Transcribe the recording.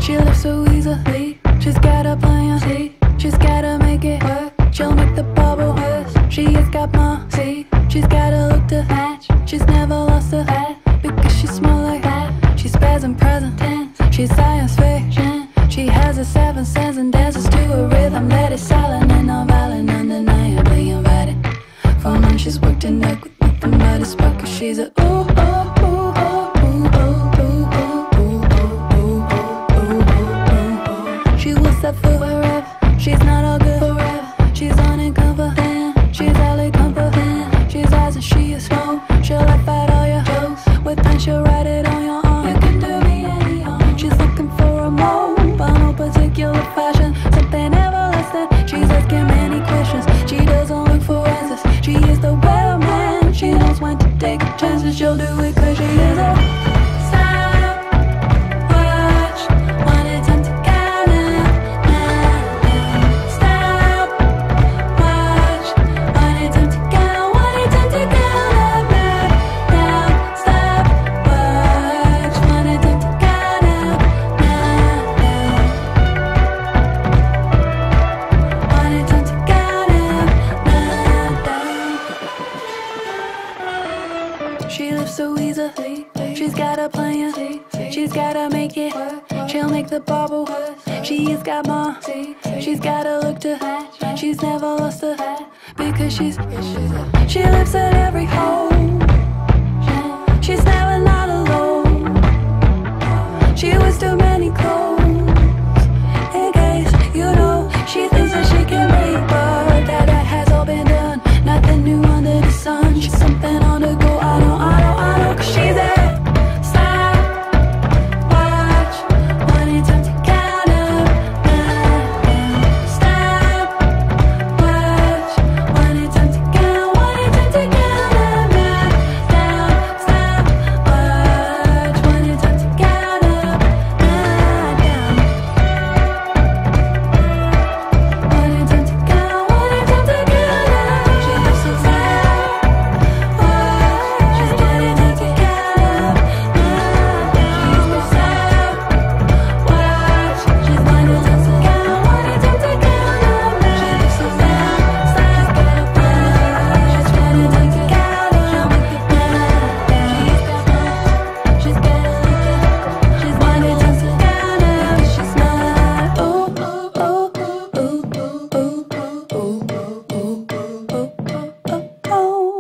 She lives so easily. She's got a plan. She's gotta make it work. She'll make the bubble burst. She has got moxie. She's got a look to match. She's never lost a hat because she's small like that. She's present tense. She's science fiction. She has a 7 sense and dances to a rhythm that is silent and non-violent, undeniably invited. For months she's worked in neck with nothing but a spark, 'cause she's a ooh, ooh, ooh, ooh, ooh, ooh, ooh, ooh, ooh, ooh, ooh. She will set foot wherever. She's not all good forever. She's unconfident. She's highly confident. She's eyes and she is smoke. She'll laugh at all your jokes. With pen she'll write it on your arm. You can do me any harm. She's looking for a mold, but no particular fashion. Something everlasting. She's asking many questions. She doesn't look for answers. She is the weatherman. She knows when to take chances. She'll do it 'cause she is a stopwatch. When it's time to count it down. Stopwatch. When it's time to count. When it's time to count it down. Stopwatch. When it's time to count it down. When it's time to count it down. She lives so easily. She's got a plan. She's gotta make it work. She'll make the bubble burst. She has got moxie. She's got a look to hatch. She's never lost a hat because she lives at every home. She's never not alone. She wears too many clothes. In case you know, she thinks that she can make, but that has all been done. Nothing new under the sun. She's something on the go. I know, 'cause she's there. Stopwatch. When it's time to count up, down. Stopwatch. When it's time to count. When it's time to count up, down. Stopwatch. When it's time to count up, down. When it's time to count. When it's time to count up. She lives so stopwatch. She's getting it to count up, she's the stopwatch. She's when it's time to count. When it's time to count up, she lives so stopwatch. She's got a plan. She's when it's time to count up, she'll make it down. She's got a look. She's when it's time to count up, she's not. Ooh, ooh, ooh, ooh, ooh, ooh, ooh, ooh, ooh, ooh, ooh, ooh.